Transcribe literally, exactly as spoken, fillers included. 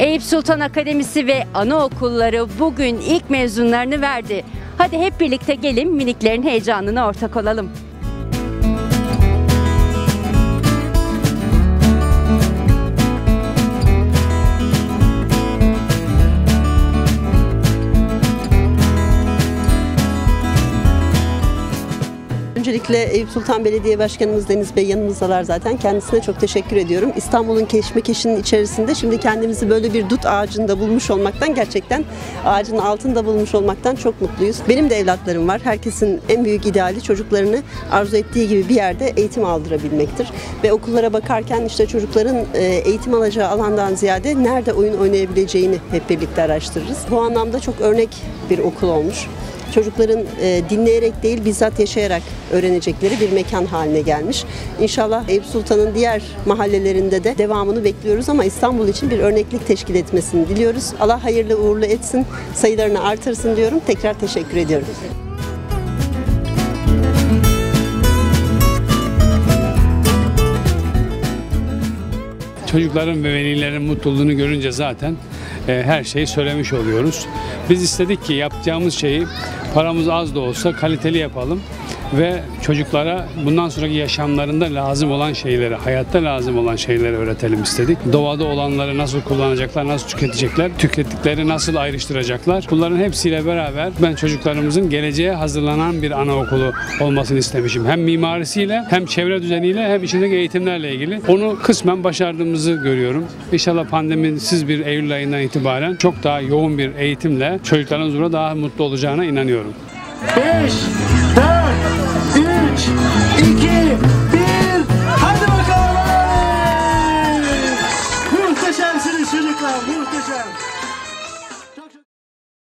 Eyüp Sultan Akademisi ve anaokulları bugün ilk mezunlarını verdi. Hadi hep birlikte gelin miniklerin heyecanına ortak olalım. Öncelikle Eyüp Sultan Belediye Başkanımız Deniz Bey yanımızdalar zaten. Kendisine çok teşekkür ediyorum. İstanbul'un keşmekeşinin içerisinde şimdi kendimizi böyle bir dut ağacında bulmuş olmaktan, gerçekten ağacın altında bulmuş olmaktan çok mutluyuz. Benim de evlatlarım var. Herkesin en büyük ideali çocuklarını arzu ettiği gibi bir yerde eğitim aldırabilmektir. Ve okullara bakarken işte çocukların eğitim alacağı alandan ziyade nerede oyun oynayabileceğini hep birlikte araştırırız. Bu anlamda çok örnek bir okul olmuş. Çocukların e, dinleyerek değil bizzat yaşayarak öğrenecekleri bir mekan haline gelmiş. İnşallah Eyüp Sultan'ın diğer mahallelerinde de devamını bekliyoruz ama İstanbul için bir örneklik teşkil etmesini diliyoruz. Allah hayırlı uğurlu etsin, sayılarını artırsın diyorum. Tekrar teşekkür ediyorum. Çocukların ve velilerin mutluluğunu görünce zaten e, her şeyi söylemiş oluyoruz. Biz istedik ki yapacağımız şeyi paramız az da olsa kaliteli yapalım ve çocuklara bundan sonraki yaşamlarında lazım olan şeyleri, hayatta lazım olan şeyleri öğretelim istedik. Doğada olanları nasıl kullanacaklar, nasıl tüketecekler, tükettikleri nasıl ayrıştıracaklar. Bunların hepsiyle beraber ben çocuklarımızın geleceğe hazırlanan bir anaokulu olmasını istemişim. Hem mimarisiyle, hem çevre düzeniyle, hem içindeki eğitimlerle ilgili. Onu kısmen başardığımızı görüyorum. İnşallah pandemisiz bir Eylül ayından itibaren çok daha yoğun bir eğitimle çocuklarımız burada daha mutlu olacağına inanıyorum. beş, dört, üç, iki, bir, hadi bakalım! Muhteşemsiniz çocuklar, muhteşem!